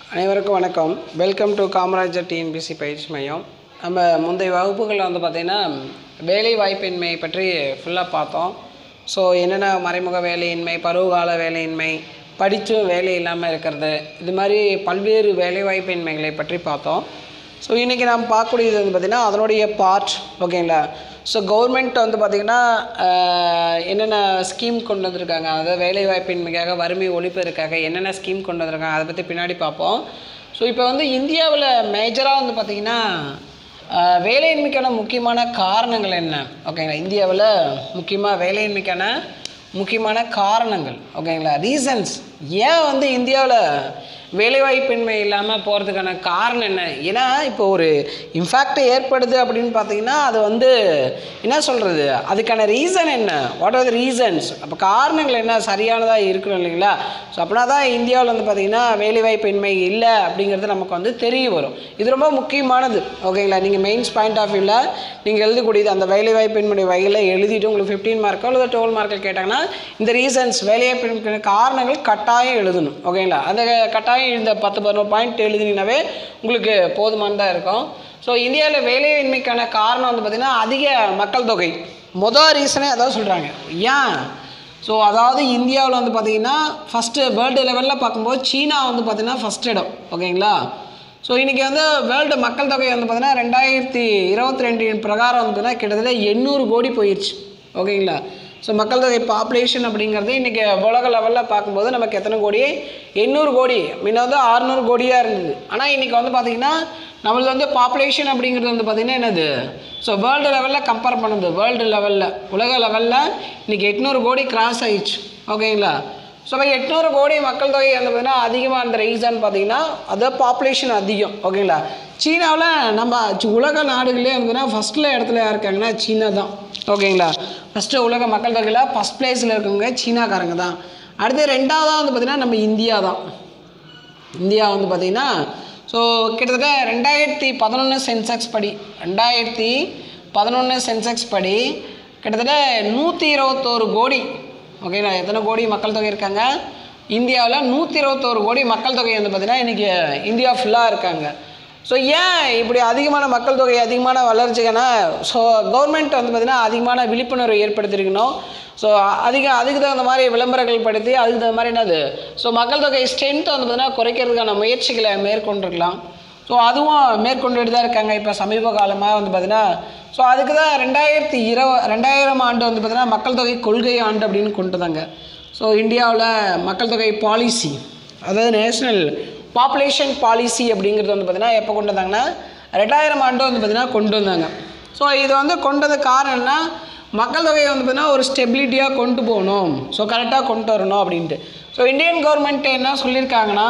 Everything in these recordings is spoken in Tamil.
அனைவருக்கும் வணக்கம். வெல்கம் டு காமராஜர் டிஎன்பிஎஸ்சி பயிற்சி மையம். நம்ம முந்தைய வகுப்புகளில் வந்து பார்த்திங்கன்னா வேலை வாய்ப்பின்மை பற்றி ஃபுல்லாக பார்த்தோம். ஸோ என்னென்ன மறைமுக வேலையின்மை, பருவகால வேலையின்மை, படித்தும் வேலை இல்லாமல் இருக்கிறது, இது மாதிரி பல்வேறு வேலை வாய்ப்பின்மைகளை பற்றி பார்த்தோம். ஸோ இன்றைக்கி நாம் பார்க்கக்கூடியது வந்து பார்த்திங்கன்னா அதனுடைய பார்ட். ஓகேங்களா? ஸோ கவர்மெண்ட் வந்து பார்த்திங்கன்னா என்னென்ன ஸ்கீம் கொண்டு வந்திருக்காங்க, அதாவது வேலைவாய்ப்பின்மைக்காக, வறுமை ஒழிப்பதற்காக என்னென்ன ஸ்கீம் கொண்டு வந்திருக்காங்க, அதை பற்றி பின்னாடி பார்ப்போம். ஸோ இப்போ வந்து இந்தியாவில் மேஜராக வந்து பார்த்திங்கன்னா வேலையின்மைக்கான முக்கியமான காரணங்கள் என்ன? ஓகேங்களா? இந்தியாவில் முக்கியமாக வேலையின்மைக்கான முக்கியமான காரணங்கள், ஓகேங்களா, ரீசன்ஸ், ஏன் வந்து இந்தியாவில் வேலைவாய்ப்பின்மை இல்லாமல் போகிறதுக்கான காரணம் என்ன? ஏன்னா இப்போ ஒரு இம்பேக்ட் ஏற்படுது அப்படின்னு பார்த்தீங்கன்னா அது வந்து என்ன சொல்கிறது, அதுக்கான ரீசன் என்ன, வாட் ஆர் த ரீசன்ஸ், அப்போ காரணங்கள் என்ன சரியானதாக இருக்கணும் இல்லைங்களா? ஸோ அப்படின்னா தான் இந்தியாவில் வந்து பார்த்திங்கன்னா வேலைவாய்ப்பின்மை இல்லை அப்படிங்கிறது நமக்கு வந்து தெரிய வரும். இது ரொம்ப முக்கியமானது. ஓகேங்களா? நீங்கள் மெயின்ஸ் பாயிண்ட் ஆஃப் வியூவில் நீங்கள் எழுதக்கூடியது அந்த வேலைவாய்ப்பின்மை வகையில் எழுதிட்டு உங்களுக்கு 15 மார்க்கோ அல்லது 12 மார்க்கில் கேட்டாங்கன்னா இந்த ரீசன்ஸ் வேலைவாய்ப்பின்மை காரணங்கள் கட்டாயம் எழுதணும். ஓகேங்களா? அந்த கட்டாயம் இந்த 10-11 பாயிண்ட் எழுதினாவே உங்களுக்கு போதுமானதாக இருக்கும். ஸோ இந்தியாவில் வேலையின்மைக்கான காரணம் வந்து பார்த்திங்கன்னா அதிக மக்கள் தொகை. மொதல் ரீசனே அதாவது சொல்கிறாங்க. ஏன்? ஸோ அதாவது இந்தியாவில் வந்து பார்த்திங்கன்னா ஃபஸ்ட்டு வேர்ல்டு லெவலில் பார்க்கும்போது சீனா வந்து பார்த்திங்கன்னா ஃபஸ்ட் இடம். ஓகேங்களா? ஸோ இன்றைக்கி வந்து வேர்ல்டு மக்கள் தொகை வந்து பார்த்திங்கன்னா 2022 பிரகாரம் வந்து பார்த்திங்கன்னா கிட்டத்தட்ட 800 கோடி போயிடுச்சு. ஓகேங்களா? ஸோ மக்கள் தொகை பாப்புலேஷன் அப்படிங்கிறது இன்றைக்கி உலக லெவலில் பார்க்கும்போது நமக்கு எத்தனை கோடி? 800 கோடி. முன்ன வந்து 600 கோடியாக இருந்தது. ஆனால் இன்றைக்கி வந்து பார்த்திங்கன்னா நம்மளது வந்து பாப்புலேஷன் அப்படிங்கிறது வந்து பார்த்திங்கன்னா என்னது, ஸோ வேர்ல்டு லெவலில் கம்பேர் பண்ணுது, வேர்ல்டு லெவலில் உலக லெவலில் இன்றைக்கி 800 கோடி கிராஸ் ஆகிடுச்சு. ஓகேங்களா? ஸோ 800 கோடி மக்கள் தொகை வந்து பார்த்திங்கன்னா அதிகமாக அந்த ரீசன் பார்த்திங்கன்னா அது பாப்புலேஷன் அதிகம். ஓகேங்களா? சீனாவில் நம்ம உலக நாடுகளே வந்து ஃபஸ்ட்டில் இடத்துல இருக்காங்கன்னா சீனா தான். ஓகேங்களா? ஃபஸ்ட்டு உலக மக்கள் தொகையில் ஃபஸ்ட் பிளேஸில் இருக்கவங்க சீனாக்காரங்க தான். அடுத்து ரெண்டாவதாக வந்து பார்த்திங்கன்னா நம்ம இந்தியா தான். இந்தியா வந்து பார்த்திங்கன்னா ஸோ கிட்டத்தட்ட 2011 சென்செக்ஸ் படி 2011 சென்செக்ஸ் படி கிட்டத்தட்ட 121 கோடி. ஓகேங்களா? எத்தனை கோடி மக்கள் தொகை இருக்காங்க இந்தியாவில்? 121 கோடி மக்கள் தொகை வந்து பார்த்திங்கன்னா இன்றைக்கி இந்தியா ஃபுல்லாக இருக்காங்க. ஸோ ஏன் இப்படி அதிகமான மக்கள் தொகை, அதிகமான வளர்ச்சிக்கான ஸோ கவர்மெண்ட் வந்து பார்த்திங்கன்னா அதிகமான விழிப்புணர்வு ஏற்படுத்தியிருக்கணும். ஸோ அதுக்கு தகுந்த மாதிரி விளம்பரங்கள் படுத்தி அதுக்கு தகுந்த மாதிரி என்னது ஸோ மக்கள் தொகை ஸ்ட்ரென்த்தை வந்து பார்த்திங்கன்னா குறைக்கிறதுக்கான முயற்சிகளை மேற்கொண்டிருக்கலாம். ஸோ அதுவும் மேற்கொண்டுட்டு தான் இருக்காங்க இப்போ சமீப காலமாக வந்து பார்த்திங்கன்னா. ஸோ அதுக்கு தான் 2000 ஆண்டு வந்து பார்த்திங்கன்னா மக்கள் தொகை கொள்கை ஆண்டு அப்படின்னு கொண்டு வந்தாங்க. ஸோ இந்தியாவில் மக்கள் தொகை பாலிசி, அதாவது நேஷ்னல் பாப்புலேஷன் பாலிசி அப்படிங்கிறது வந்து பார்த்திங்கன்னா எப்போ கொண்டு வந்தாங்கன்னா 2000 ஆண்டு வந்து பார்த்திங்கன்னா கொண்டு வந்தாங்க. ஸோ இது வந்து கொண்டது காரணம்னா மக்கள் தொகையை வந்து பார்த்திங்கன்னா ஒரு ஸ்டெபிலிட்டியாக கொண்டு போகணும், ஸோ கரெக்டாக கொண்டு வரணும் அப்படின்ட்டு. ஸோ இந்தியன் கவர்மெண்ட் என்ன சொல்லியிருக்காங்கன்னா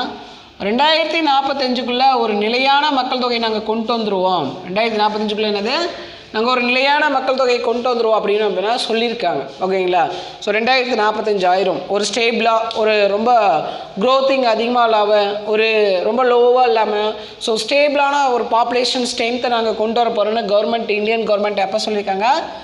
2045 ஒரு நிலையான மக்கள் தொகை நாங்கள் கொண்டு வந்துடுவோம். 2045 என்னது, நாங்கள் ஒரு நிலையான மக்கள் தொகையை கொண்டு வந்துடுவோம் அப்படின்னு அப்படின்னா சொல்லியிருக்காங்க. ஓகேங்களா? ஸோ 2045 ஆயிரும். ஒரு ஸ்டேபிளாக, ஒரு ரொம்ப க்ரோத்திங் அதிகமாக இல்லாமல், ஒரு ரொம்ப லோவாக இல்லாமல், ஸோ ஸ்டேபிளான ஒரு பாப்புலேஷன் ஸ்ட்ரென்த்தை நாங்கள் கொண்டு வர போகிறோன்னு கவர்மெண்ட், இந்தியன் கவர்மெண்ட் எப்போ சொல்லியிருக்காங்க?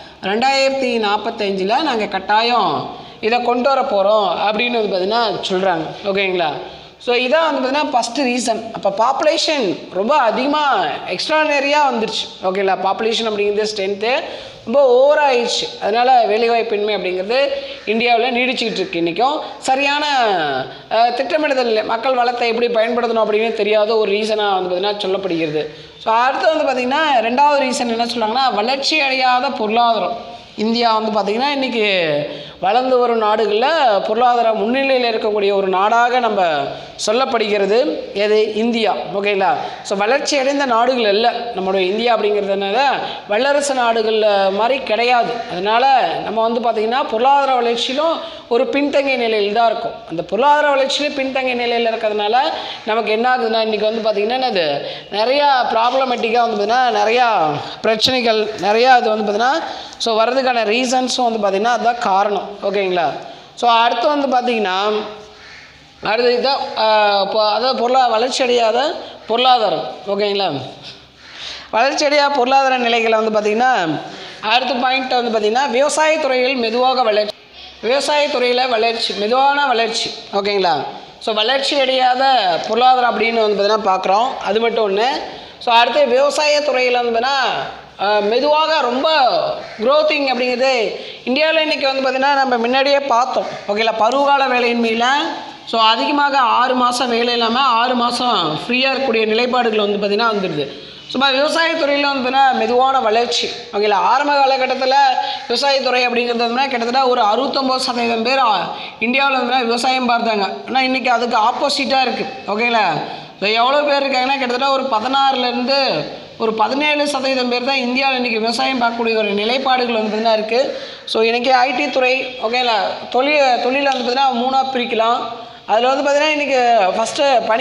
2045 நாங்கள் கட்டாயம் இதை கொண்டு வர போகிறோம் அப்படின்னு வந்து பார்த்திங்கன்னா சொல்கிறாங்க. ஓகேங்களா? ஸோ இதான் வந்து பார்த்திங்கன்னா ஃபஸ்ட்டு ரீசன். அப்போ பாப்புலேஷன் ரொம்ப அதிகமாக எக்ஸ்ட்ரானரியாக வந்துருச்சு. ஓகேங்களா? பாப்புலேஷன் அப்படிங்கிறது ஸ்ட்ரென்த்து ரொம்ப ஓவராகிடுச்சு. அதனால் வேலைவாய்ப்பின்மை அப்படிங்கிறது இந்தியாவில் நீடிச்சுக்கிட்டு இருக்குது. இன்றைக்கும் சரியான திட்டமிடுதல், மக்கள் வளத்தை எப்படி பயன்படுத்தணும் அப்படின்னு தெரியாத ஒரு ரீசனாக வந்து பார்த்திங்கன்னா சொல்லப்படுகிறது. ஸோ அடுத்து வந்து பார்த்திங்கன்னா ரெண்டாவது ரீசன் என்ன சொல்கிறாங்கன்னா வளர்ச்சி அடையாத பொருளாதாரம். இந்தியா வந்து பார்த்திங்கன்னா இன்றைக்கி வளர்ந்து வரும் நாடுகளில் பொருளாதார முன்னிலையில் இருக்கக்கூடிய ஒரு நாடாக நம்ம சொல்லப்படுகிறது. எது? இந்தியா. ஓகேங்களா? ஸோ வளர்ச்சி அடைந்த நாடுகள் இல்லை நம்மளுடைய இந்தியா அப்படிங்கிறதுனால வல்லரசு நாடுகள் மாதிரி கிடையாது. அதனால் நம்ம வந்து பார்த்திங்கன்னா பொருளாதார வளர்ச்சியிலும் ஒரு பின்தங்கிய நிலையில் தான் இருக்கும். அந்த பொருளாதார வளர்ச்சியிலும் பின்தங்கிய நிலையில் இருக்கிறதுனால நமக்கு என்ன ஆகுதுன்னா இன்றைக்கி வந்து பார்த்திங்கன்னா என்னது நிறையா ப்ராப்ளமேட்டிக்காக வந்து பார்த்திங்கன்னா நிறையா பிரச்சனைகள் நிறையா இது வந்து பார்த்திங்கன்னா ஸோ வர்றதுக்கான ரீசன்ஸும் வந்து பார்த்திங்கன்னா அதுதான் காரணம். ஓகேங்களா? ஸோ அடுத்து வந்து பார்த்திங்கன்னா அடுத்து இதுதான் இப்போ அதாவது வளர்ச்சி அடையாத பொருளாதாரம். ஓகேங்களா? வளர்ச்சி அடையாத பொருளாதார நிலைகளை வந்து பார்த்திங்கன்னா அடுத்த பாயிண்ட் வந்து பார்த்திங்கன்னா விவசாயத்துறையில் மெதுவாக வளர்ச்சி, விவசாயத்துறையில் வளர்ச்சி, மெதுவான வளர்ச்சி. ஓகேங்களா? ஸோ வளர்ச்சி அடையாத பொருளாதாரம் அப்படின்னு வந்து பார்த்தீங்கன்னா பார்க்குறோம். அது மட்டும் ஒன்று. ஸோ அடுத்து விவசாயத்துறையில் வந்து பார்த்தீங்கன்னா மெதுவாக ரொம்ப க்ரோத்திங் அப்படிங்கிறது இந்தியாவில் இன்றைக்கி வந்து பார்த்திங்கன்னா நம்ம முன்னாடியே பார்த்தோம். ஓகேங்களா, பருவகால வேலையின்மையில் ஸோ அதிகமாக 6 மாதம் வேலை இல்லாமல் 6 மாதம் ஃப்ரீயாக இருக்கக்கூடிய நிலைப்பாடுகள் வந்து பார்த்திங்கன்னா வந்துடுது. சும்மா விவசாயத்துறையில் வந்து பார்த்தீங்கன்னா மெதுவான வளர்ச்சி. ஓகேங்களா, ஆரம்ப காலகட்டத்தில் விவசாயத்துறை அப்படிங்கிறது வந்து கிட்டத்தட்ட ஒரு 69% பேர் இந்தியாவில் வந்து விவசாயம் பார்த்தாங்க. ஆனால் இன்றைக்கி அதுக்கு ஆப்போசிட்டாக இருக்குது. ஓகேங்களா, ஸோ எவ்வளோ பேர் இருக்காங்கன்னா கிட்டத்தட்ட ஒரு 16லேருந்து ஒரு 17% பேர் தான் இந்தியாவில் இன்றைக்கி விவசாயம் பார்க்கக்கூடிய ஒரு நிலைப்பாடுகள் வந்து பார்த்திங்கன்னா இருக்குது. ஸோ இன்றைக்கி ஐடி துறை ஓகேங்களா தொழிலை வந்து பார்த்திங்கன்னா 3ஆக பிரிக்கலாம். அதில் வந்து பார்த்திங்கன்னா இன்றைக்கி ஃபஸ்ட்டு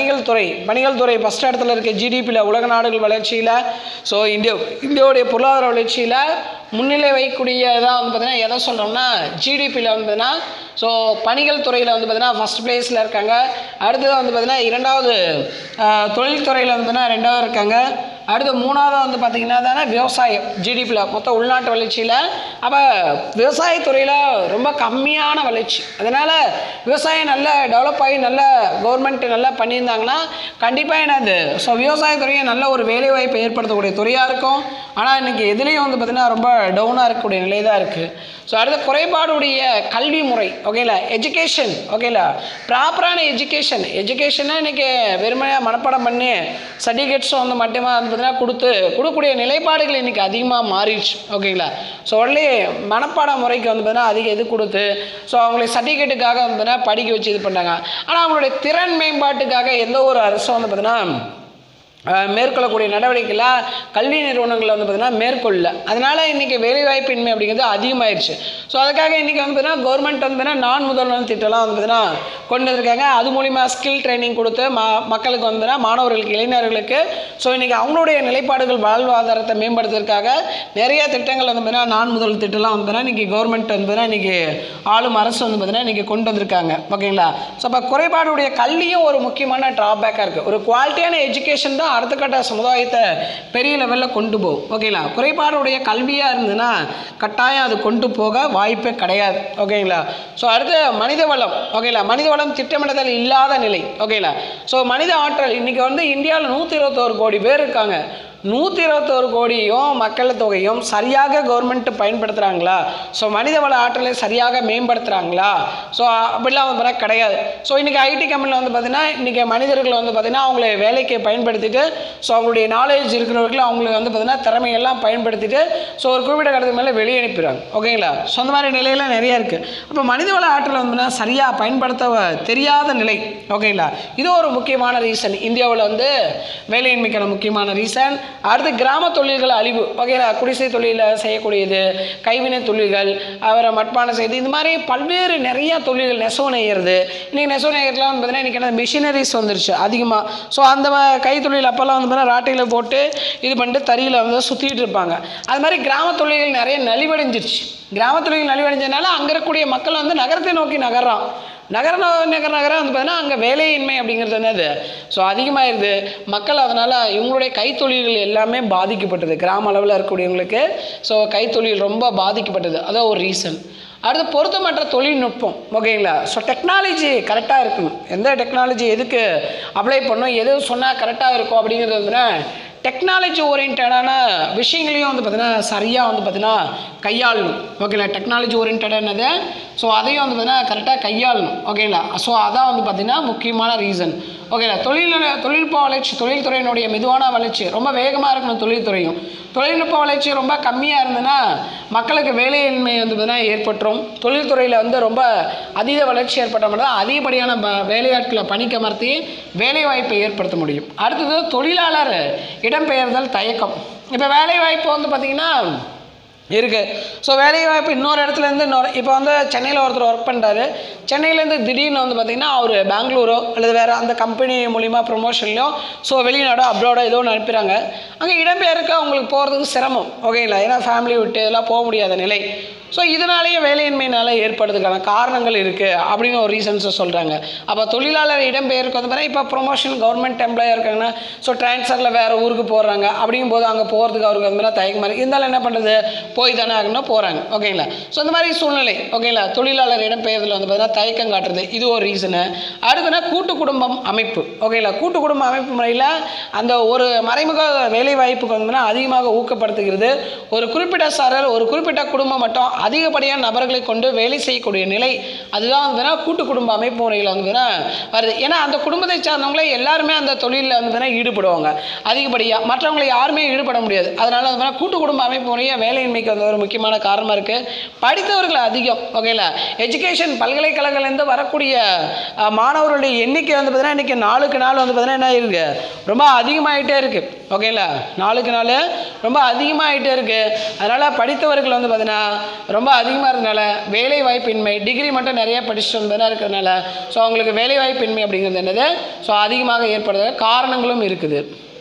பணிகள் துறை ஃபஸ்ட் இடத்துல இருக்குது ஜிடிபியில், உலக நாடுகள் வளர்ச்சியில். ஸோ இந்தியாவுடைய பொருளாதார வளர்ச்சியில் முன்னிலை வைக்கக்கூடியதாக வந்து பார்த்திங்கன்னா எதை சொல்கிறோம்னா ஜிடிபியில் வந்து பார்த்திங்கன்னா ஸோ பணிகள் துறையில் வந்து பார்த்திங்கன்னா ஃபஸ்ட் பிளேஸில் இருக்காங்க. அடுத்தது வந்து பார்த்திங்கன்னா 2வது தொழில்துறையில் வந்து பார்த்திங்கன்னா 2வது இருக்காங்க. அடுத்து 3வது வந்து பார்த்திங்கன்னா தானே விவசாயம் ஜிடிபியில் மொத்தம் உள்நாட்டு வளர்ச்சியில். அப்போ விவசாயத்துறையில் ரொம்ப கம்மியான வளர்ச்சி. அதனால் விவசாயம் நல்லா டெவலப் ஆகி நல்ல கவர்மெண்ட் நல்லா பண்ணியிருந்தாங்கன்னா கண்டிப்பாக என்னது ஸோ விவசாயத்துறையை நல்ல ஒரு வேலைவாய்ப்பை ஏற்படுத்தக்கூடிய துறையாக இருக்கும். ஆனால் இன்றைக்கி எதுலேயும் வந்து பார்த்திங்கன்னா ரொம்ப டவுனாக இருக்கக்கூடிய நிலை தான் இருக்குது. ஸோ அடுத்த குறைபாடுடைய கல்வி முறை ஓகேங்களா, எஜுகேஷன் ஓகேங்களா, ப்ராப்பரான எஜுகேஷனாக இன்றைக்கி வெறுமையாக மனப்பாடம் பண்ணி சர்டிஃபிகேட்ஸும் வந்து மட்டுமா வந்து பார்த்தீங்கன்னா கொடுக்கக்கூடிய நிலைப்பாடுகள் இன்றைக்கி அதிகமாக மாறிடுச்சு. ஓகேங்களா, ஸோ உடனே மனப்பாட முறைக்கு வந்து பார்த்தீங்கன்னா அதிக இது கொடுத்து ஸோ அவங்களை சர்டிஃபிகேட்டுக்காக வந்து பார்த்தீங்கன்னா படிக்க வச்சு இது பண்ணாங்க. ஆனால் அவங்களுடைய திறன் மேம்பாட்டுக்காக எந்த ஒரு அரசும் வந்து பார்த்தீங்கன்னா மேற்கொள்ளக்கூடிய நடவடிக்கையில் கல்வி நிறுவனங்களில் வந்து பார்த்திங்கன்னா மேற்கொள்ளல. அதனால் இன்றைக்கி வேலைவாய்ப்பின்மை அப்படிங்கிறது அதிகமாகிடுச்சு. ஸோ அதுக்காக இன்றைக்கி வந்து பார்த்திங்கன்னா கவர்மெண்ட் வந்து பார்த்திங்கன்னா நான் முதல்வன் திட்டம்லாம் வந்து பார்த்திங்கன்னா கொண்டு வந்திருக்காங்க. அது மூலிமா ஸ்கில் ட்ரைனிங் கொடுத்து மக்களுக்கு வந்து பார்த்திங்கன்னா மாணவர்களுக்கு இளைஞர்களுக்கு ஸோ இன்றைக்கி அவங்களுடைய நிலைப்பாடுகள் வாழ்வாதாரத்தை மேம்படுத்துறதுக்காக நிறைய திட்டங்கள் வந்து பார்த்திங்கன்னா நான் முதல் திட்டம்லாம் வந்து பார்த்திங்கன்னா இன்றைக்கி கவர்மெண்ட் வந்து பார்த்திங்கன்னா இன்றைக்கி ஆளும் அரசு வந்து பார்த்திங்கன்னா இன்றைக்கி கொண்டு வந்திருக்காங்க. ஓகேங்களா, ஸோ அப்போ குறைபாடுடைய கல்வியும் ஒரு முக்கியமான ட்ராபேக்காக இருக்குது. ஒரு குவாலிட்டியான எஜுகேஷன் தான் அடுத்த கட்ட சமுதாயத்தை பெரிய லெவலில் கொண்டு போகும். ஓகேங்களா, குறைபாடுடைய கல்வியாக இருந்ததுன்னா கட்டாயம் அது கொண்டு போக வாய்ப்பே கிடையாது. ஓகேங்களா, ஸோ அடுத்து மனித வளம். ஓகேங்களா, மனித வளம் திட்டமிடுதல் இல்லாத நிலை. ஓகேங்களா, ஸோ மனித ஆற்றல் இன்றைக்கி வந்து இந்தியாவில் 121 கோடி பேர் இருக்காங்க. 121 கோடியும் மக்கள் தொகையும் சரியாக கவர்மெண்ட் பயன்படுத்துகிறாங்களா? ஸோ மனித வள ஆற்றலை சரியாக மேம்படுத்துகிறாங்களா? ஸோ அப்படிலாம் வந்து பார்த்தா கிடையாது. ஸோ இன்றைக்கி ஐடி கம்பெனியில் வந்து பார்த்திங்கன்னா இன்றைக்கி மனிதர்கள் வந்து பார்த்திங்கன்னா அவங்கள வேலைக்கு பயன்படுத்திட்டு ஸோ அவங்களுடைய நாலேஜ் இருக்கிறவர்கள் அவங்களுக்கு வந்து பார்த்திங்கன்னா திறமையெல்லாம் பயன்படுத்திட்டு ஸோ ஒரு குறிப்பிட்ட கட்டத்துக்கு மேலே வெளியே அனுப்பிடுறாங்க. ஓகேங்களா, ஸோ அந்த மாதிரி நிலையெல்லாம் நிறையா இருக்குது. அப்போ மனித வள ஆற்றலை வந்து சரியாக பயன்படுத்த தெரியாத நிலை. ஓகேங்களா, இது ஒரு முக்கியமான ரீசன். இந்தியாவில் வந்து வேலையின்மைக்கான முக்கியமான ரீசன். அடுத்து கிராம தொழில்கள் அழிவு. ஓகேங்களா, குடிசை தொழிலில் செய்யக்கூடியது, கைவினை தொழில்கள், அவரை மட்பானை செய்து, இந்த மாதிரி பல்வேறு நிறைய தொழில்கள், நெசவு நெய்கிறது. இன்றைக்கி நெசவு நெய்கிறதுலாம் வந்து பார்த்திங்கன்னா இன்றைக்கி என்ன மிஷினரிஸ் வந்துருச்சு அதிகமாக. ஸோ அந்த கைத்தொழில் அப்போல்லாம் வந்து பார்த்தீங்கன்னா ராட்டையில் போட்டு இது பண்ணிட்டு தறியில் வந்து சுற்றிட்டு இருப்பாங்க. அது மாதிரி கிராம தொழில்கள் நிறைய நலிவடைஞ்சிருச்சு. கிராம தொழில்கள் நலிவடைஞ்சதுனால அங்கே இருக்கக்கூடிய மக்கள் வந்து நகரத்தை நோக்கி நகர்றான். நகரம் வந்து பார்த்தீங்கன்னா அங்கே வேலையின்மை அப்படிங்கிறது என்னது ஸோ அதிகமாகிடுது. மக்கள் அதனால் இவங்களுடைய கைத்தொழில்கள் எல்லாமே பாதிக்கப்பட்டது. கிராம அளவில் இருக்கக்கூடியவங்களுக்கு ஸோ கைத்தொழில் ரொம்ப பாதிக்கப்பட்டது. அதான் ஒரு ரீசன். அடுத்து பொருத்தமற்ற தொழில்நுட்பம். ஓகேங்களா, ஸோ டெக்னாலஜி கரெக்டாக இருக்கணும். எந்த டெக்னாலஜி எதுக்கு அப்ளை பண்ணணும், எது சொன்னால் கரெக்டாக இருக்கும் அப்படிங்கிறது வந்துன்னா டெக்னாலஜி ஓரியன்டான விஷயங்களையும் வந்து பார்த்திங்கன்னா சரியாக வந்து பார்த்திங்கன்னா கையாளணும். ஓகேங்களா, டெக்னாலஜி ஓரியன்டானது ஸோ அதையும் வந்து பார்த்திங்கன்னா கரெக்டாக கையாளணும். ஓகேங்களா, ஸோ அதான் வந்து பார்த்திங்கன்னா முக்கியமான ரீசன். ஓகேங்களா, தொழில்நுட்ப வளர்ச்சி, தொழில்துறையினுடைய மெதுவான வளர்ச்சி ரொம்ப வேகமாக இருக்கணும். தொழில்துறையும் தொழில்நுட்ப வளர்ச்சி ரொம்ப கம்மியாக இருந்ததுன்னா மக்களுக்கு வேலையின்மை வந்து பார்த்திங்கன்னா ஏற்பட்டுரும். தொழில்துறையில் வந்து ரொம்ப அதீத வளர்ச்சி ஏற்பட்ட மட்டும் தான் அதிகப்படியான வேலையாட்களை பணிக்கமர்த்தி வேலைவாய்ப்பை ஏற்படுத்த முடியும். அடுத்தது தொழிலாளர் இடம்பெயர்தல் தயக்கம். இப்போ வேலைவாய்ப்பு வந்து பார்த்திங்கன்னா இருக்குது. ஸோ வேலைவாய்ப்பு இன்னொரு இடத்துலேருந்து இப்போ வந்து சென்னையில் ஒருத்தர் ஒர்க் பண்ணுறாரு. சென்னையிலேருந்து திடீர்னு வந்து பார்த்திங்கன்னா அவர் பெங்களூரோ அல்லது வேறு அந்த கம்பெனி மூலிமா ப்ரொமோஷன்லையோ ஸோ வெளிநாடோ அப்ராடோ ஏதோ ஒன்று அனுப்பிடுறாங்க. அங்கே இடம்பெயர்க்க அவங்களுக்கு போகிறதுக்கு சிரமம். ஓகேங்களா, ஏன்னா ஃபேமிலி விட்டு இதெல்லாம் போக முடியாத நிலை. ஸோ இதனாலேயே வேலையின்மையினால் ஏற்படுறதுக்கான காரணங்கள் இருக்குது அப்படின்னு ஒரு ரீசன்ஸை சொல்கிறாங்க. அப்போ தொழிலாளர் இடம்பெயருக்கு வந்து பார்த்தீங்கன்னா இப்போ ப்ரொமோஷன் கவர்மெண்ட் எம்ப்ளாயாக இருக்காங்கன்னா ஸோ ட்ரான்ஸ்ஃபரில் வேறு ஊருக்கு போடுறாங்க. அப்படிங்கும்போது அங்கே போகிறதுக்கு அவருக்கு வந்து பார்த்தீங்கன்னா தயக்கமாக இருக்குது. இருந்தாலும் என்ன பண்ணுறது, போய் தானே ஆகணும், போகிறாங்க. ஓகேங்களா. ஸோ இந்த மாதிரி சூழ்நிலை ஓகேங்களா, தொழிலாளர் இடம்பெயர்தல் வந்து பார்த்தீங்கன்னா தயக்கம் காட்டுறது, இது ஒரு ரீசனு. அடுத்துனா கூட்டு குடும்பம் அமைப்பு. ஓகேங்களா. கூட்டு குடும்ப அமைப்பு முறையில் அந்த ஒரு மறைமுக வேலைவாய்ப்புக்கு வந்து அதிகமாக ஊக்கப்படுத்துகிறது. ஒரு குறிப்பிட்ட சாரர் ஒரு குறிப்பிட்ட குடும்பம் மட்டும் அதிகப்படியான நபர்களை கொண்டு வேலை செய்யக்கூடிய நிலை, அதுதான் வந்து கூட்டு குடும்ப அமைப்பு முறையில் வந்து வருது. ஏன்னா அந்த குடும்பத்தை சார்ந்தவங்களே எல்லாருமே அந்த தொழிலில் வந்து ஈடுபடுவாங்க அதிகப்படியாக, மற்றவங்களை யாருமே ஈடுபட முடியாது. அதனால வந்து கூட்டு குடும்ப அமைப்பு முறையை வேலையின்மைக்கு வந்து ஒரு முக்கியமான காரணமாக இருக்குது. படித்தவர்கள் அதிகம். ஓகேங்களா. எஜுகேஷன் பல்கலைக்கழகங்கள்லேருந்து வரக்கூடிய மாணவர்களுடைய எண்ணிக்கை வந்து பார்த்தீங்கன்னா இன்றைக்கி நாளுக்கு நாள் வந்து பார்த்தீங்கன்னா என்ன இருக்குது, ரொம்ப அதிகமாகிட்டே இருக்குது. ஓகேங்களா. நாளுக்கு நாள் ரொம்ப அதிகமாகிட்டே இருக்குது. அதனால் படித்தவர்கள் வந்து பார்த்தீங்கன்னா ரொம்ப அதிகமாக இருந்தனால வேலை வாய்ப்பின்மை, டிகிரி மட்டும் நிறைய படிச்சுட்டு வந்ததாக இருக்கிறதுனால ஸோ அவங்களுக்கு வேலை வாய்ப்பின்மை அப்படிங்கிறது என்னது ஸோ அதிகமாக ஏற்படுற காரணங்களும் இருக்குது.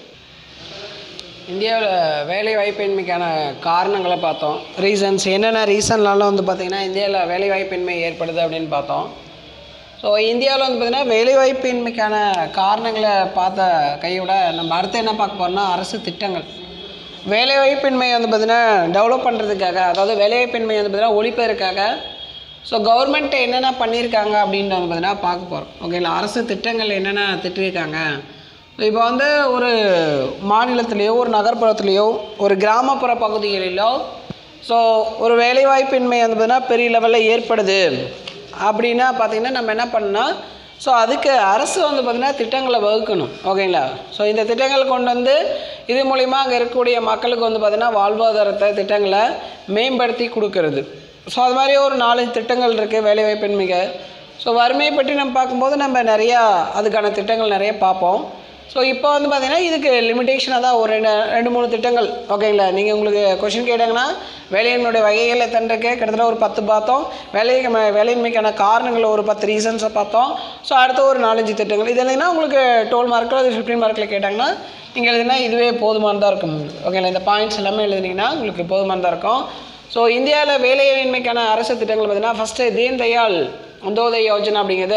இந்தியாவில் வேலை வாய்ப்பின்மைக்கான காரணங்களை பார்த்தோம். ரீசன்ஸ் என்னென்ன ரீசன்னாலும் வந்து பார்த்திங்கன்னா இந்தியாவில் வேலை வாய்ப்பின்மை ஏற்படுது அப்படின்னு பார்த்தோம். ஸோ இந்தியாவில் வந்து பார்த்திங்கன்னா வேலைவாய்ப்பின்மைக்கான காரணங்களை பார்த்த கையோட நம்ம அடுத்து என்ன பார்க்க போகிறோம்னா அரசு திட்டங்கள். வேலைவாய்ப்பின்மை வந்து பார்த்திங்கன்னா டெவலப் பண்ணுறதுக்காக, அதாவது வேலைவாய்ப்பின்மை வந்து பார்த்திங்கன்னா ஒழிப்பதற்காக ஸோ கவர்மெண்ட் என்னென்ன பண்ணியிருக்காங்க அப்படின்ட்டு வந்து பார்த்திங்கன்னா பார்க்க போகிறோம். ஓகேங்களா. அரசு திட்டங்கள் என்னென்ன திட்டிருக்காங்க. ஸோ இப்போ வந்து ஒரு மாநிலத்திலேயோ ஒரு நகர்ப்புறத்துலேயோ ஒரு கிராமப்புற பகுதிகளிலோ ஸோ ஒரு வேலைவாய்ப்பின்மை வந்து பார்த்திங்கன்னா பெரிய லெவலில் ஏற்படுது அப்படின்னா பார்த்திங்கன்னா நம்ம என்ன பண்ணால் ஸோ அதுக்கு அரசு வந்து பார்த்திங்கன்னா திட்டங்களை வகுக்கணும். ஓகேங்களா. ஸோ இந்த திட்டங்கள் கொண்டு வந்து இது மூலிமா அங்கே இருக்கக்கூடிய மக்களுக்கு வந்து பார்த்திங்கன்னா வாழ்வாதாரத்தை திட்டங்களை மேம்படுத்தி கொடுக்கறது. ஸோ அது மாதிரி ஒரு 4 திட்டங்கள் இருக்குது வேலைவாய்ப்பின்மைக்கு. ஸோ வறுமையை பற்றி நம்ம பார்க்கும்போது நம்ம நிறையா அதுக்கான திட்டங்கள் நிறைய பார்ப்போம். ஸோ இப்போ வந்து பார்த்திங்கன்னா இதுக்கு லிமிட்டேஷனாக தான் ஒரு 2-3 திட்டங்கள். ஓகேங்களா. நீங்கள் உங்களுக்கு கொஷின் கேட்டாங்கன்னா வேலையின்மையுடைய வகைகள் எத்தனை இருக்குது, கிட்டத்தட்ட ஒரு 10 பார்த்தோம். வேலையின்மைக்கான காரணங்கள் ஒரு 10 ரீசன்ஸை பார்த்தோம். ஸோ அடுத்த ஒரு 4-5 திட்டங்கள். இது என்னன்னா உங்களுக்கு 12 மார்க்கில் அது 15 மார்க்கில் கேட்டாங்கன்னா நீங்கள் எழுதினா இதுவே போதுமானதாக இருக்கும். ஓகேங்களா. இந்த பாயிண்ட்ஸ் எல்லாமே எழுதினீங்கன்னா உங்களுக்கு போதுமானதாக இருக்கும். ஸோ இந்தியாவில் வேலையின்மைக்கான அரசு திட்டங்கள் பார்த்திங்கன்னா ஃபஸ்ட்டு தீன் தயாள் அந்தோதய யோஜனா அப்படிங்கிறது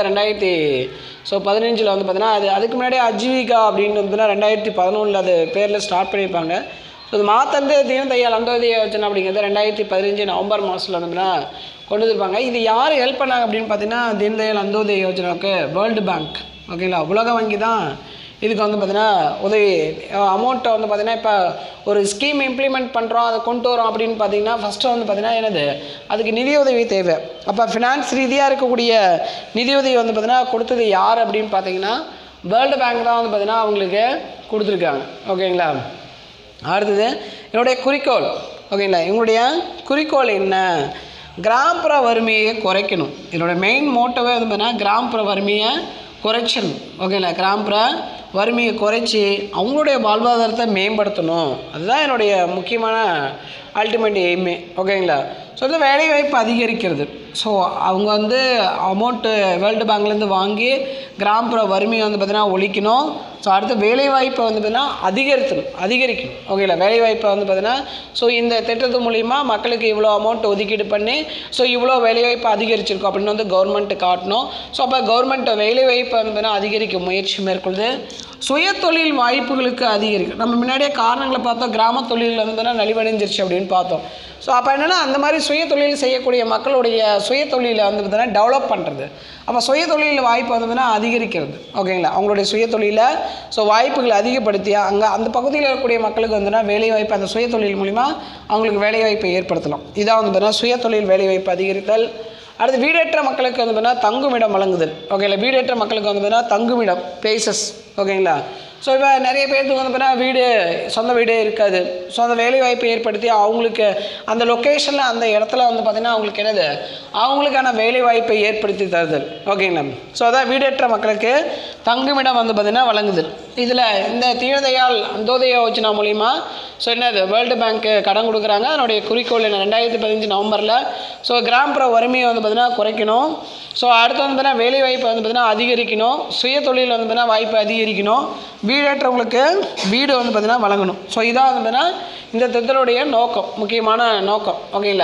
2015 வந்து பார்த்தீங்கன்னா அதுக்கு முன்னாடி அஜீவிகா அப்படின்னு வந்து 2011 அது பேரில் ஸ்டார்ட் பண்ணியிருப்பாங்க. ஸோ இது மாற்றிருந்து தீன் தயாள் அந்தோதய யோஜனா அப்படிங்கிறது 2015 நவம்பர் மாதத்தில் வந்து கொண்டு வந்திருப்பாங்க. இது யார் ஹெல்ப் பண்ணாங்க அப்படின்னு பார்த்தீங்கன்னா தீன் தயாள் அந்தோதய யோஜனாவுக்கு வேர்ல்டு பேங்க். ஓகேங்களா. உலக வங்கி தான் இதுக்கு வந்து பார்த்திங்கன்னா உதவி அமௌண்ட்டை வந்து பார்த்திங்கன்னா இப்போ ஒரு ஸ்கீம் இம்ப்ளிமெண்ட் பண்ணுறோம், அதை கொண்டு வரோம் அப்படின்னு பார்த்திங்கன்னா ஃபஸ்ட்டு வந்து பார்த்திங்கன்னா என்னது அதுக்கு நிதியுதவி தேவை. அப்போ ஃபினான்ஸ் ரீதியாக இருக்கக்கூடிய நிதியுதவி வந்து பார்த்திங்கன்னா கொடுத்தது யார் அப்படின்னு பார்த்திங்கன்னா வேர்ல்டு பேங்க் தான் வந்து பார்த்திங்கன்னா அவங்களுக்கு கொடுத்துருக்காங்க. ஓகேங்களா. அடுத்தது என்னுடைய குறிக்கோள். ஓகேங்களா. எங்களுடைய குறிக்கோள் என்ன, கிராமப்புற வறுமையை குறைக்கணும். என்னோடய மெயின் மோட்டோவே வந்து பார்த்திங்கன்னா கிராமப்புற வறுமையை குறைச்சிடணும். ஓகேங்களா. கிராமப்புற வறுமையை குறைச்சி அவங்களுடைய வாழ்வாதாரத்தை மேம்படுத்தணும். அதுதான் என்னுடைய முக்கியமான அல்டிமேட் எய்மே. ஓகேங்களா. ஸோ இந்த வேலைவாய்ப்பு அதிகரிக்கிறது. ஸோ அவங்க வந்து அமௌண்ட்டு வேர்ல்டு பேங்க்லேருந்து வாங்கி கிராமப்புற வறுமையை வந்து பார்த்திங்கன்னா ஒழிக்கணும். ஸோ அடுத்து வேலைவாய்ப்பை வந்து பார்த்திங்கன்னா அதிகரிக்கணும். ஓகேங்களா. வேலைவாய்ப்பை வந்து பார்த்திங்கன்னா ஸோ இந்த திட்டத்து மூலிமா மக்களுக்கு இவ்வளோ அமௌண்ட் ஒதுக்கீடு பண்ணி ஸோ இவ்வளோ வேலைவாய்ப்பு அதிகரிச்சிருக்கும் அப்படின்னு வந்து கவர்மெண்ட்டு காட்டணும். ஸோ அப்போ கவர்மெண்ட் வேலைவாய்ப்பை வந்து பார்த்திங்கன்னா அதிகரிக்க முயற்சி மேற்கொள்ளுது. சுய தொழில் வாய்ப்புகளுக்கு அதிகரிக்கும். நம்ம முன்னாடியே காரணங்களை பார்த்தோம், கிராம தொழில் வந்து பார்த்திங்கன்னா நலிவடைஞ்சிருச்சு அப்படின்னு பார்த்தோம். ஸோ அப்போ என்னென்னா அந்த மாதிரி சுய தொழில் செய்யக்கூடிய மக்களுடைய சுய தொழிலை வந்து பார்த்திங்கன்னா டெவலப் பண்ணுறது. அப்போ சுய தொழில் வாய்ப்பு வந்து பார்த்திங்கன்னா அதிகரிக்கிறது. ஓகேங்களா. அவங்களுடைய சுய தொழிலை ஸோ வாய்ப்புகளை அதிகப்படுத்தி அங்கே அந்த பகுதியில் இருக்கக்கூடிய மக்களுக்கு வந்துன்னா வேலைவாய்ப்பு அந்த சுய தொழில் மூலிமா அவங்களுக்கு வேலைவாய்ப்பை ஏற்படுத்தலாம். இதான் வந்து பார்த்திங்கன்னா சுய தொழில் வேலைவாய்ப்பு அதிகரித்தல். அடுத்து வீடற்ற மக்களுக்கு வந்து பார்த்திங்கன்னா தங்குமிடம் வழங்குதல். ஓகேங்களா. வீடற்ற மக்களுக்கு வந்து பார்த்திங்கன்னா தங்குமிடம் பிளேசஸ். ஓகேங்களா. ஸோ இப்போ நிறைய பேருக்கு வந்து பார்த்தீங்கன்னா சொந்த வீடே இருக்காது. ஸோ அந்த வேலைவாய்ப்பை ஏற்படுத்தி அவங்களுக்கு அந்த லொக்கேஷனில் அந்த இடத்துல வந்து பார்த்திங்கன்னா அவங்களுக்கு என்னது அவங்களுக்கான வேலைவாய்ப்பை ஏற்படுத்தி தருதல். ஓகேங்களா. ஸோ அதான் வீடற்ற மக்களுக்கு தங்குமிடம் வந்து பார்த்திங்கன்னா வழங்குதல். இதில் இந்த தீன் தயாள் அந்தோதய யோஜனா மூலிமா ஸோ என்னது வேர்ல்டு பேங்க்கு கடன் கொடுக்குறாங்க. அதனுடைய குறிக்கோள் என்ன 2015 நவம்பரில் ஸோ கிராமப்புற வறுமையை வந்து பார்த்திங்கன்னா குறைக்கணும். ஸோ அடுத்து வந்து பார்த்திங்கன்னா வேலைவாய்ப்பை வந்து பார்த்திங்கன்னா அதிகரிக்கணும். சுய தொழில் வந்து பார்த்திங்கன்னா வாய்ப்பை அதிகரிக்கணும். வீடற்றவங்களுக்கு வீடு வந்து பார்த்திங்கன்னா வழங்கணும். ஸோ இதான் வந்து பார்த்திங்கன்னா இந்த திட்டத்துடைய நோக்கம், முக்கியமான நோக்கம். ஓகேங்களா.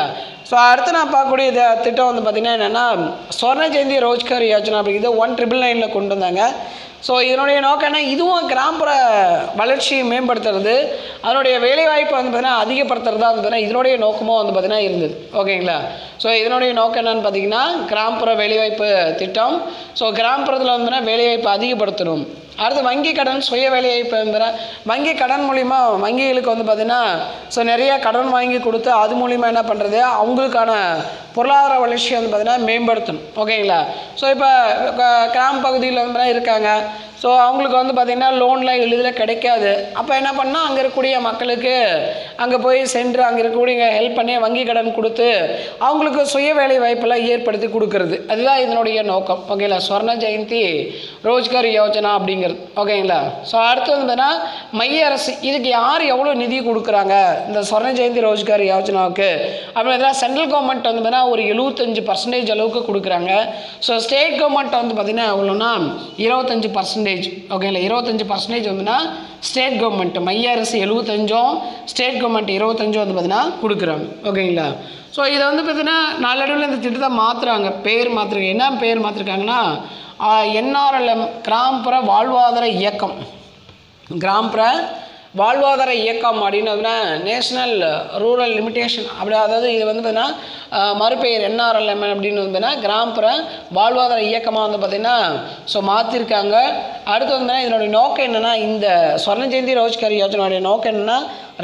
ஸோ அடுத்து நான் பார்க்கக்கூடிய திட்டம் வந்து பார்த்திங்கன்னா என்னென்னா ஸ்வர்ண ஜெயந்தி ரோஜ்கார் யோஜனா அப்படிங்கிறது 1999 கொண்டு வந்தாங்க. ஸோ இதனுடைய நோக்கம் என்ன, இதுவும் கிராமப்புற வளர்ச்சியை மேம்படுத்துறது, அதனுடைய வேலைவாய்ப்பை வந்து பார்த்திங்கன்னா அதிகப்படுத்துறது தான் வந்து பார்த்திங்கன்னா இதனுடைய நோக்கமும் வந்து பார்த்திங்கன்னா இருந்தது. ஓகேங்களா. ஸோ இதனுடைய நோக்கம் என்னென்னு பார்த்திங்கன்னா கிராமப்புற வேலைவாய்ப்பு திட்டம். ஸோ கிராமப்புறத்தில் வந்து பார்த்திங்கன்னா வேலைவாய்ப்பை அதிகப்படுத்தணும். அடுத்து வங்கி கடன் சுய வேலைவாய்ப்பு வந்து வங்கி கடன் மூலிமா வங்கிகளுக்கு வந்து பார்த்திங்கன்னா ஸோ நிறைய கடன் வாங்கி கொடுத்து அது மூலிமா என்ன பண்ணுறது, அவங்களுக்கான பொருளாதார வளர்ச்சியை வந்து பார்த்திங்கன்னா மேம்படுத்தணும். ஓகேங்களா. ஸோ இப்போ கிராம பகுதியில் வந்து இருக்காங்க. ஸோ அவங்களுக்கு வந்து பார்த்திங்கன்னா லோன்லாம் எளிதில் கிடைக்காது. அப்போ என்ன பண்ணால் அங்கே இருக்கக்கூடிய மக்களுக்கு அங்கே போய் சென்று அங்கே இருக்கக்கூடிய ஹெல்ப் பண்ணி வங்கி கடன் கொடுத்து அவங்களுக்கு சுய வேலை வாய்ப்பெல்லாம் ஏற்படுத்தி கொடுக்கறது, அதுதான் இதனுடைய நோக்கம். ஓகேங்களா. ஸ்வர்ண ஜெயந்தி ரோஜ்கார் யோஜனா அப்படிங்கிறது. ஓகேங்களா. ஸோ அடுத்து வந்து பார்த்தீங்கன்னா மைய அரசு இதுக்கு யார் எவ்வளோ நிதி கொடுக்குறாங்க இந்த ஸ்வர்ண ஜெயந்தி ரோஜ்கார் யோஜனாவுக்கு அப்படின்னா சென்ட்ரல் கவர்மெண்ட் வந்து பார்த்தீங்கன்னா ஒரு 75% அளவுக்கு கொடுக்குறாங்க. ஸோ ஸ்டேட் கவர்மெண்ட் வந்து பார்த்திங்கன்னா எவ்வளோன்னா 25%. ஓகேங்களா. 25% வந்துன்னா ஸ்டேட் கவர்மெண்ட் மைய அரசு 75, ஸ்டேட் கவர்மெண்ட் 25 வந்து பார்த்தீங்கன்னா கொடுக்குறாங்க. ஓகேங்களா. ஸோ இதை வந்து பார்த்தீங்கன்னா நாளடைவில் இந்த திட்டத்தை மாற்றுறாங்க, பேர் மாற்றுறாங்க. என்ன பேர் மாற்றிருக்காங்கன்னா என்ஆர்எல்எம் கிராமப்புற வாழ்வாதார இயக்கம், கிராமப்புற வாழ்வாதார இயக்கம் அப்படின்னு நேஷ்னல் ரூரல் லிமிட்டேஷன் அப்படி, அதாவது இது வந்து பார்த்தீங்கன்னா மறுபெயர் என்ஆர்எல்எம் அப்படின்னு வந்து பார்த்தீங்கன்னா கிராமப்புற வாழ்வாதார இயக்கமாக வந்து பார்த்திங்கன்னா ஸோ மாற்றிருக்காங்க. அடுத்து வந்து இதனுடைய நோக்கம் என்னென்னா இந்த ஸ்வர்ண ஜெயந்தி ரோஜ்கார் யோஜனாவுடைய நோக்கம் என்னென்னா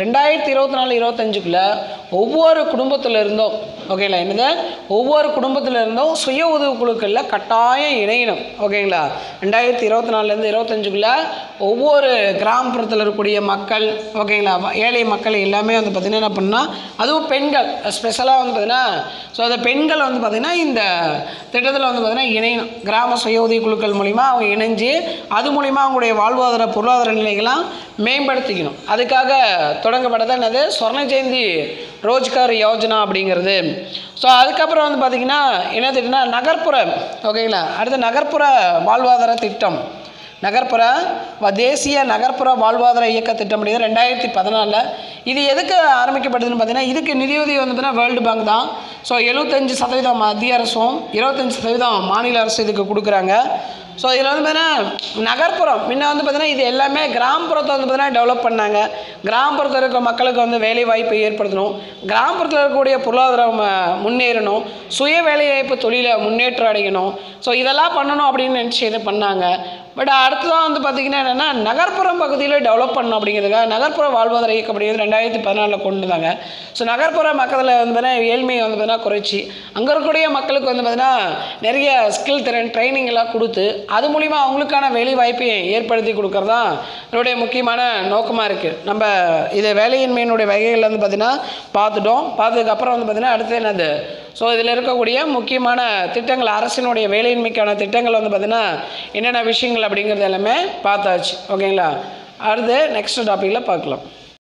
2024-25 ஒவ்வொரு குடும்பத்தில் இருந்தும், ஓகேங்களா, என்னது ஒவ்வொரு குடும்பத்தில் இருந்தும் சுய உதவி குழுக்களில் கட்டாயம் இணையணும். ஓகேங்களா. 2024-25 ஒவ்வொரு கிராமப்புறத்தில் இருக்கக்கூடிய மக்கள், ஓகேங்களா, ஏழை மக்கள் எல்லாமே வந்து பார்த்திங்கன்னா என்ன பண்ணால் அதுவும் பெண்கள் ஸ்பெஷலாக வந்து பார்த்திங்கன்னா ஸோ அந்த பெண்கள் வந்து பார்த்திங்கன்னா இந்த திட்டத்தில் வந்து பார்த்திங்கன்னா இணையணும். கிராம சுய உதவி குழுக்கள் மூலிமா அவங்க இணைஞ்சு அது மூலிமா அவங்களுடைய வாழ்வாதார பொருளாதார நிலைகளாம் மேம்படுத்திக்கணும். அதுக்காக தொடங்கப்பட்டது என்னது ஸ்வர்ண ஜெயந்தி ரோஜ்கார் யோஜனா அப்படிங்கிறது. ஸோ அதுக்கப்புறம் வந்து பார்த்திங்கன்னா என்ன திட்டம்னா நகர்ப்புற, ஓகேங்களா, அடுத்து நகர்ப்புற வாழ்வாதார திட்டம், நகர்ப்புற தேசிய நகர்ப்புற வாழ்வாதார இயக்க திட்டம் அப்படிங்கிறது 2014. இது எதுக்கு ஆரம்பிக்கப்பட்டதுன்னு பார்த்தீங்கன்னா இதுக்கு நிதியுதவி வந்து பார்த்தீங்கன்னா வேர்ல்டு பேங்க் தான். ஸோ 75% மத்திய அரசும் 25% மாநில அரசு இதுக்கு கொடுக்குறாங்க. ஸோ இதில் வந்து பார்த்தீங்கன்னா நகர்ப்புறம் முன்ன வந்து பார்த்திங்கன்னா இது எல்லாமே கிராமப்புறத்தை வந்து பார்த்திங்கன்னா டெவலப் பண்ணாங்க. கிராமப்புறத்தில் இருக்க மக்களுக்கு வந்து வேலை வாய்ப்பை ஏற்படுத்தணும், கிராமப்புறத்தில் இருக்கக்கூடிய பொருளாதாரம் முன்னேறணும், சுய வேலைவாய்ப்பு தொழிலை முன்னேற்றம் அடையணும். ஸோ இதெல்லாம் பண்ணணும் அப்படின்னு நினச்சி இது பண்ணாங்க. பட் அடுத்ததான் வந்து பார்த்திங்கன்னா என்னென்னா நகர்ப்புறம் பகுதியில் டெவலப் பண்ணணும் அப்படிங்கிறதுக்காக நகர்ப்புற வாழ்வாதார இயக்கம் அப்படிங்கிறது 2014 கொண்டு வந்தாங்க. ஸோ நகர்ப்புற மக்களில் வந்து பார்த்தீங்கன்னா ஏழ்மையை வந்து பார்த்தீங்கன்னா குறைச்சி அங்கே இருக்கக்கூடிய மக்களுக்கு வந்து பார்த்திங்கன்னா நிறைய ஸ்கில் திறன் ட்ரைனிங் எல்லாம் கொடுத்து அது மூலிமா அவங்களுக்கான வேலை வாய்ப்பை ஏற்படுத்தி கொடுக்குறது தான் என்னுடைய முக்கியமான நோக்கமாக இருக்குது. நம்ம இதை வேலையின்மையினுடைய வகைகளில் வந்து பார்த்திங்கன்னா பார்த்துட்டோம். பார்த்ததுக்கப்புறம் வந்து பார்த்திங்கன்னா அடுத்து என்னது ஸோ இதில் இருக்கக்கூடிய முக்கியமான திட்டங்கள், அரசினுடைய வேலையின்மைக்கான திட்டங்கள் வந்து பார்த்திங்கன்னா என்னென்ன விஷயங்கள் அப்படிங்கிறது எல்லாமே பார்த்தாச்சு. ஓகேங்களா. அடுத்து நெக்ஸ்ட் டாப்பிக்கில் பார்க்கலாம்.